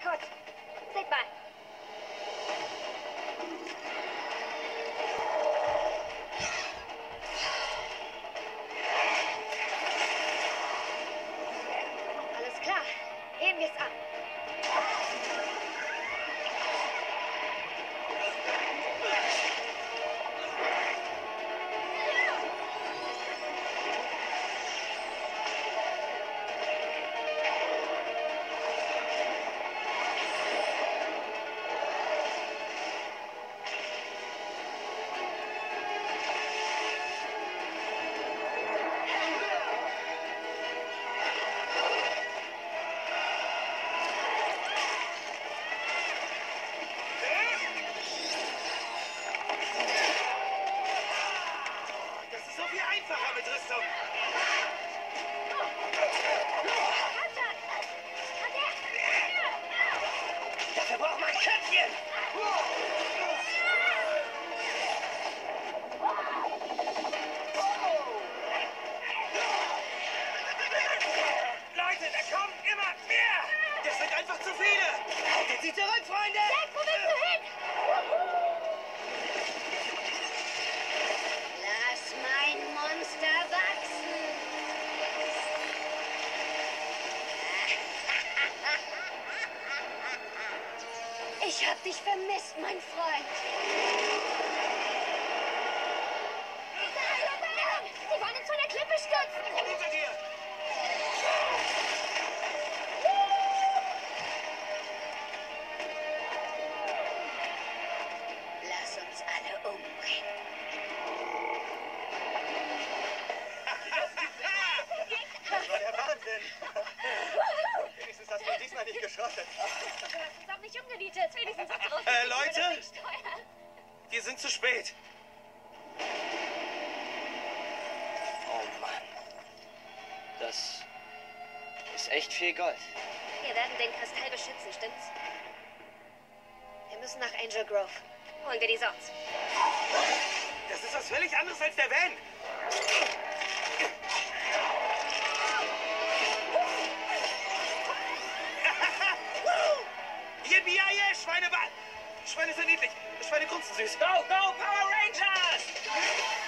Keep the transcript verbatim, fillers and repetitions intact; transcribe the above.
kurz. Seht mal. Alles klar. Heben wir's ab. Ich hab dich vermisst, mein Freund. Sie wollen uns von der Klippe stürzen. Hinter dir! Lass uns alle umbringen. Das war der Wahnsinn. Wenigstens hast du diesmal nicht geschrottet. Du hast uns auch nicht umgenietet. Wenigstens hast du uns Äh, Leute? nicht steuern. Wir sind zu spät. Oh Mann. Das ist echt viel Gold. Wir werden den Kristall beschützen, stimmt's? Wir müssen nach Angel Grove. Holen wir die Sorts. Das ist was völlig anderes als der Van. Yippie, ja, yeah, Schweineball. Schweine sind niedlich. Schweine grunzen süß. Go, go, Power Rangers!